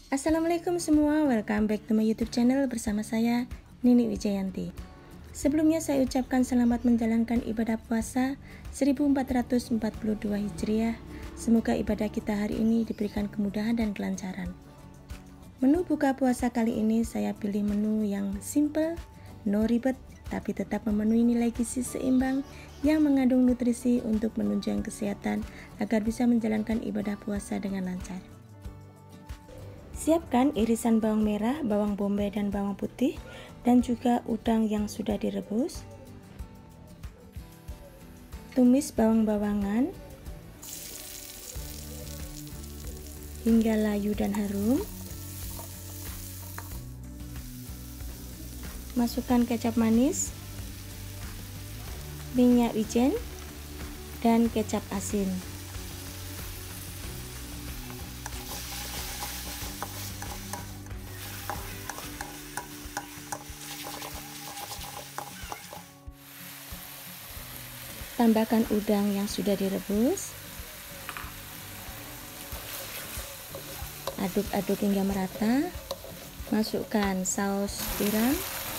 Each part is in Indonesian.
Assalamualaikum semua, welcome back to my YouTube channel bersama saya Nini Wijayanti. Sebelumnya saya ucapkan selamat menjalankan ibadah puasa 1442 Hijriah. Semoga ibadah kita hari ini diberikan kemudahan dan kelancaran. Menu buka puasa kali ini saya pilih menu yang simple, no ribet, tapi tetap memenuhi nilai gizi seimbang yang mengandung nutrisi untuk menunjang kesehatan agar bisa menjalankan ibadah puasa dengan lancar. Siapkan irisan bawang merah, bawang bombay dan bawang putih, dan juga udang yang sudah direbus. Tumis bawang-bawangan hingga layu dan harum. Masukkan kecap manis, minyak wijen, dan kecap asin. Tambahkan udang yang sudah direbus. Aduk-aduk hingga merata. Masukkan saus tiram.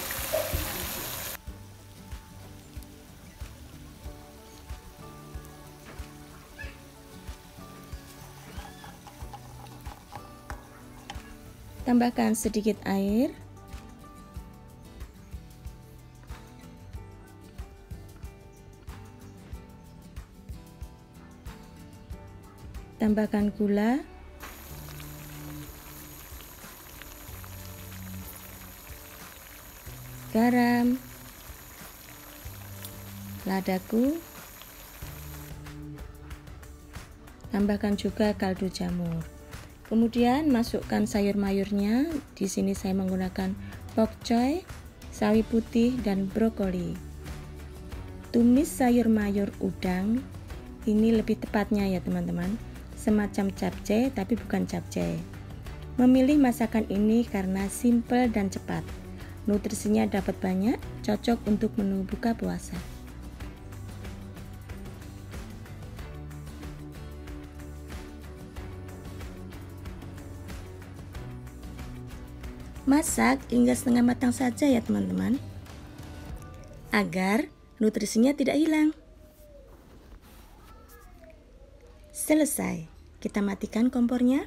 Tambahkan sedikit air. Tambahkan gula, garam, ladaku, tambahkan juga kaldu jamur. Kemudian masukkan sayur mayurnya. Di sini saya menggunakan bok choy, sawi putih, dan brokoli. Tumis sayur mayur udang. Ini lebih tepatnya ya teman-teman, semacam capcay tapi bukan capcay. Memilih masakan ini karena simple dan cepat. Nutrisinya dapat banyak, cocok untuk menu buka puasa. Masak hingga setengah matang saja ya teman-teman, agar nutrisinya tidak hilang. Selesai, kita matikan kompornya.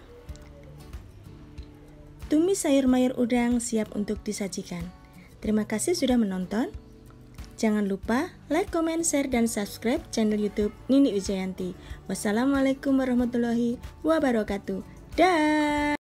Tumis sayur mayur udang siap untuk disajikan. Terima kasih sudah menonton. Jangan lupa like, comment, share, dan subscribe channel YouTube Nini Wijayanti. Wassalamualaikum warahmatullahi wabarakatuh. Dah.